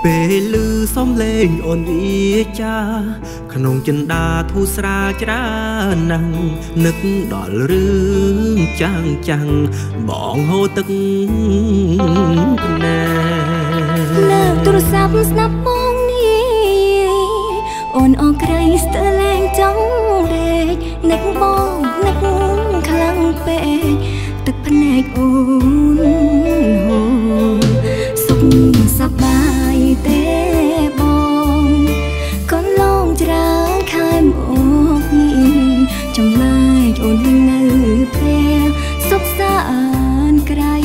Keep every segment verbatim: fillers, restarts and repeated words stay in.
ពេលលឺសំឡេងអូនវាចាក្នុងចិន្តាធូរស្រាលច្រើនណាស់នឹកដល់រឿងចាំងចាំងបងហូរទឹកណែលើកទូរស័ព្ទស្ដាប់បងនេះអូនអរក្រៃស្ទើរលែងចង់ដេកនឹកបងនឹកខ្លាំងពេកទឹកភ្នែកអូនហូរសុខសប្បាយទេបងកូនឡងច្រើនខែមកនេះចម្លែកអូនវិញនៅផ្ទះសុខសានក្រៃ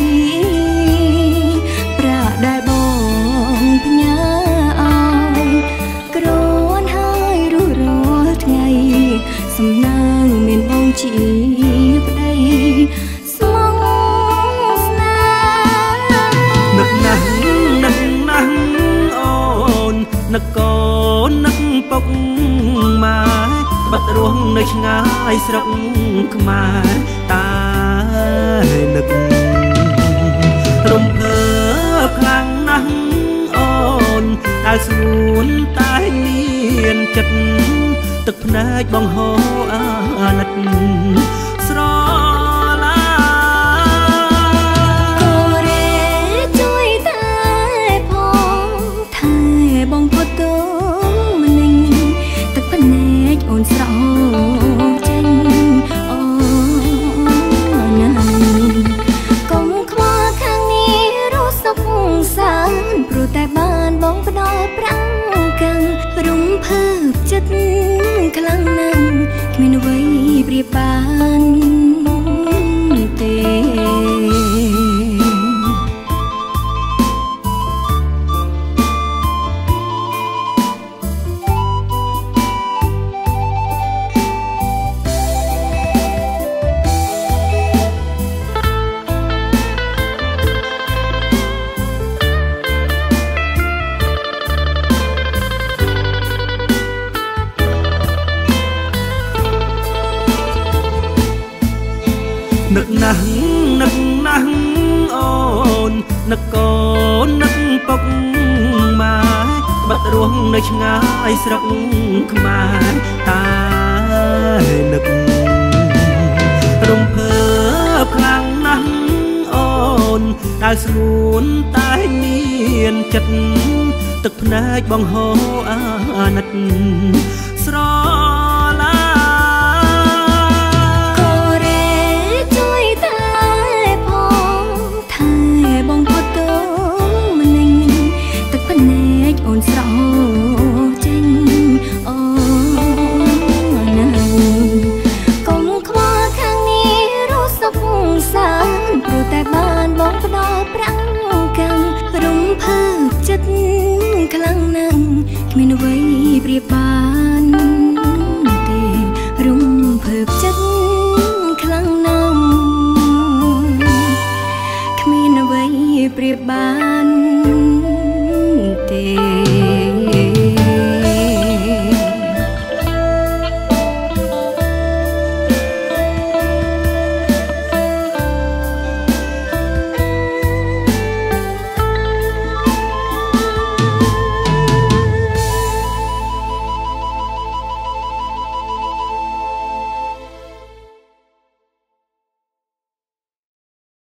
ប្រាក់ដែលបងផ្ញើឲ្យក្រនហើយរស់រាល់ថ្ងៃសំណាងមានបងជាប្តីស្មងស្នេហ៍នឹកណាស់នឹកណាស់អូននឹកកូននឹកពុកម៉ែបាត់រស់នៅឆ្ងាយស្រុកខ្មែរតែនឹករំភើបខ្លាំងណាស់អូនដែលស្ងួនតែមានចិត្តទឹកភ្នែកបងហូរអាណិតស្រឡាកូរ៉េជួយតែផងថែបងពុតទៅម្នេញទឹកភ្នែកអូនស្រោចេញអូណាកុំខ្វល់ខាងនេះរស់សុខសាន្តព្រោះតែបានបងផ្ដល់ប្រាំងកាំងរំភើបចិត្តខ្លាំងណាស់គ្មានអ្វីប្រៀបបានទេនឹកណាស់នឹកណាស់អូននឹកកូននឹកពុកម៉ែបាត់រស់នៅឆ្ងាយស្រុកខ្មែរតែនឹករំភើបខ្លាំងណាស់អូនដែលស្ងួនតែមានចិត្តទឹកភ្នែកបងហូរអាណិតស្រអូនស្រោចេញអូណាកុំខ្វល់ខាងនេះរស់សុខសាន្តព្រោះតែបានបងផ្ដល់ប្រាំងកាំងរំភើបចិត្តខ្លាំងណាស់គ្មានអ្វីប្រៀបបានទេរំភើបចិត្តខ្លាំងណាស់គ្មានអ្វីប្រៀបបាន